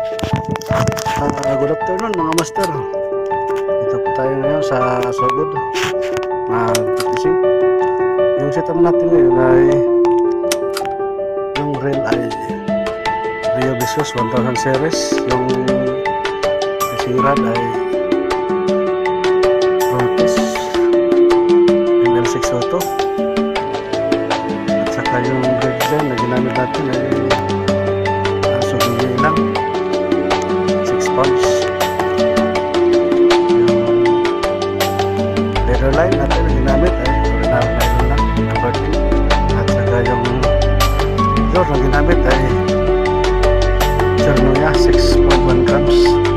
Good afternoon mga master. Dito po tayo ngayon sa Sogod mag-fishing. Yung setup natin ngayon ay yung reel ay Rio Vicious 1000 series. Yung fishing rod ay Needlefish ML602 at saka yung red dyan na ginamit natin ay sugili lang 6 pounds. Yung leather line natin na ginamit ay ordinary nylon lang number 10 at saka yung lure na ginamit ay Cernoya 6.1 grams.